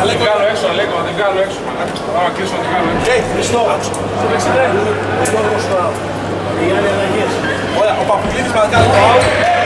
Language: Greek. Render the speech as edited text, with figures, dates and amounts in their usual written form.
την βγάλω έξω, Αλέκο, να την βγάλω έξω. Άμα κλείσω να την βγάλω έξω. Χριστό, στο 63. Ο Γιώργος τώρα. Οι άλλοι αλλαγές. Ωραία, ο Παπουκλήτης μας κάνει το out.